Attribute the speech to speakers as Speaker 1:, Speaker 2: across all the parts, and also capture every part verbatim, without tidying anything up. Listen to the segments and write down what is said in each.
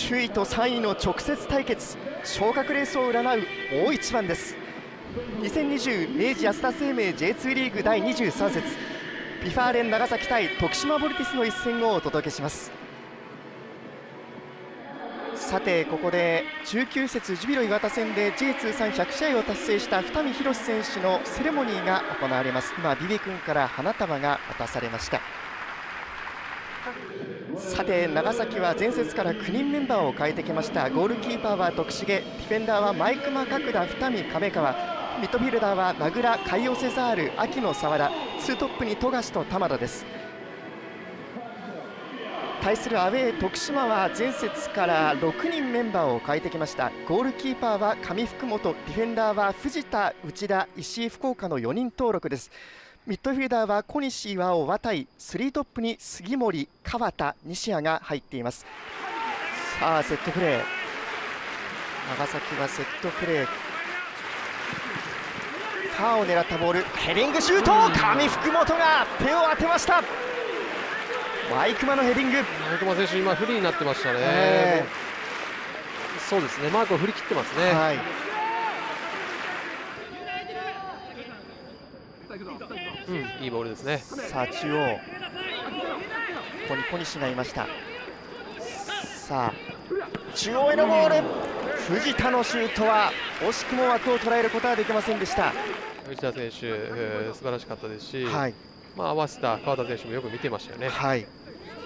Speaker 1: 首位とさんいの直接対決、昇格レースを占う大一番です。にせんにじゅう明治安田生命 ジェイツー リーグだいにじゅうさん節、ビファーレン長崎対徳島ボルティスの一戦をお届けします。さて、ここでじゅうきゅう節ジュビロ磐田戦で ジェイツー さんひゃく試合を達成した二見博選手のセレモニーが行われます。今ビビ君から花束が渡されました。さて、長崎は前節からきゅうにんメンバーを変えてきました。ゴールキーパーは徳重、ディフェンダーは前熊角田、二見亀川、ミッドフィルダーは名倉、カイオセザール、秋野澤田、ツートップに富樫と玉田です。対するアウェー徳島は前節からろくにんメンバーを変えてきました。ゴールキーパーは上福本、ディフェンダーは藤田、内田、石井、福岡のよにん登録です。ミッドフィルダーは小西、岩尾、綿井、スリートップに杉森、川田、西谷が入っています。さあ、セットプレー、長崎はセットプレー、ファーを狙ったボール、ヘディングシュート、上福本が手を当てました。前熊のヘディング、
Speaker 2: 前熊選手、今フリーになってましたね、えー、そうですね、マークを振り切ってますね。はい、うん、いいボールですね。
Speaker 1: さあ、中央、ここに小西がいました。さあ、中央へのボール、藤田のシュートは惜しくも枠を捉えることはできませんでした。
Speaker 2: 藤田選手、えー、素晴らしかったですし、
Speaker 1: はい、
Speaker 2: まあ、合わせた川田選手もよく見てましたよね。
Speaker 1: はい、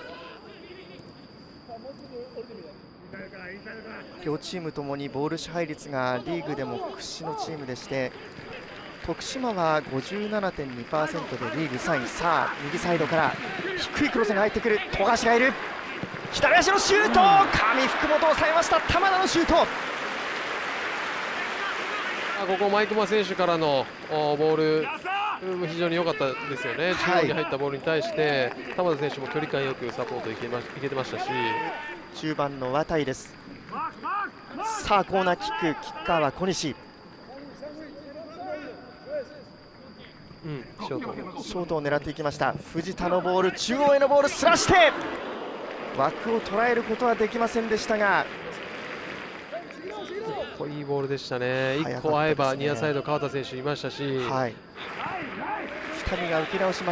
Speaker 1: 両チームともにボール支配率がリーグでも屈指のチームでして、徳島は ごじゅうななてんにパーセント でリーグさんい。さあ、右サイドから低いクロスが入ってくる、富樫がいる、左足のシュート、上福本を抑えました。玉田のシュート、
Speaker 2: ここ前熊選手からのボール非常に良かったですよね。中央に入ったボールに対して玉田選手も距離感よくサポートいけまいけてましたし、
Speaker 1: 中盤の綿井です。さあ、コーナーキック、キッカーは小西、
Speaker 2: うん、ショート
Speaker 1: ショートを狙っていきました。藤田のボール、中央へのボール、すらして枠を捉えることはできませんでしたが、
Speaker 2: ここいいボールでしたね。いっこ合えばニアサイド川田選手いましたし、
Speaker 1: はい、二見が受け直します。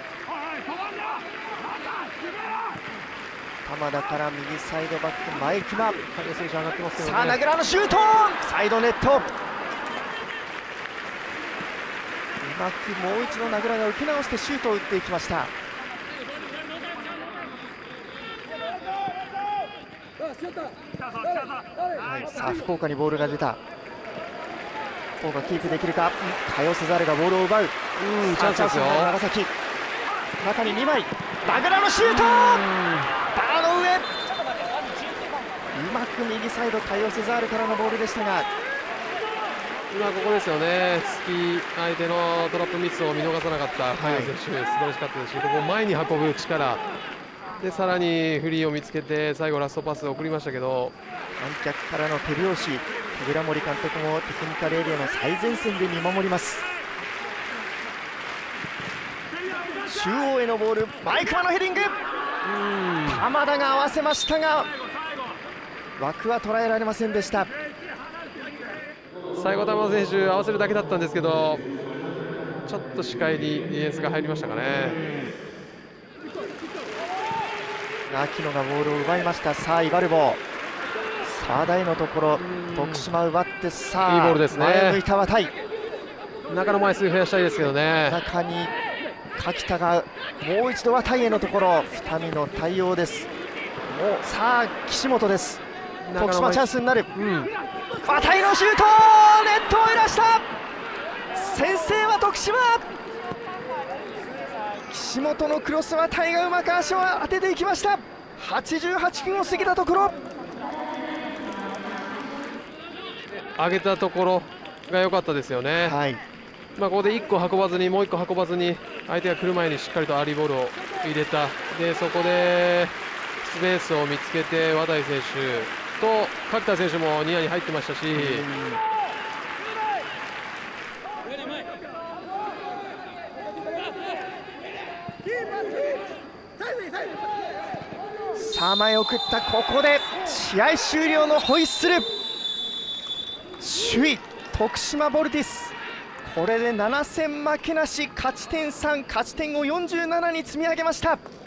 Speaker 1: 玉田から右サイドバック、前熊、
Speaker 2: 選手上がってますよね。
Speaker 1: さあ、名倉のシュート、サイドネット、うまくもう一度名倉が受け直してシュートを打っていきました。はい、さあ、福岡にボールが出た。福岡キープできるか、カヨセザルがボールを奪う。うん、
Speaker 2: チャンスですよ。
Speaker 1: 長崎、中ににまい、名倉のシュート、バーの上、うまく右サイド、カヨセザールからのボールでしたが、
Speaker 2: 今ここですよね、突き相手のトラップミスを見逃さなかったカヨ選手、素晴らしかったですし、ここ前に運ぶ力で、さらにフリーを見つけて最後ラストパスを送りましたけど、
Speaker 1: 観客からの手拍子、手倉森監督もテクニカルエリアの最前線で見守ります。中央へのボール、前熊のヘディング、玉田が合わせましたが枠は捉えられませんでした。
Speaker 2: 最後玉田選手合わせるだけだったんですけど、ちょっと視界にディフェンスが入りましたかね。
Speaker 1: 秋野がボールを奪いました。さあ、イバルボ、さあ台のところ、徳島奪って、さあ
Speaker 2: いいボールですね。
Speaker 1: 前向いた綿井、
Speaker 2: 中の枚数増やしたいですけどね。
Speaker 1: 中に柿田がもう一度綿井へのところ、二見の対応です。もうさあ、岸本です。徳島チャンスになる、うん、綿井のシュート、ネットを揺らした、先制は徳島。岸本のクロスは綿井がうまく足を当てていきました。はちじゅうはちふんを過ぎたところ、
Speaker 2: 上げたところが良かったですよね。はい、まあここでいっこ運ばずにもういっこ運ばずに相手が来る前にしっかりとアーリーボールを入れた。でそこでスペースを見つけて綿井選手と角田選手もニアに入ってましたし、
Speaker 1: さあ前送った、ここで試合終了のホイッスル。首位徳島ヴォルティス、これでなな戦負けなし、勝ち点さん、勝ち点をよんじゅうななに積み上げました。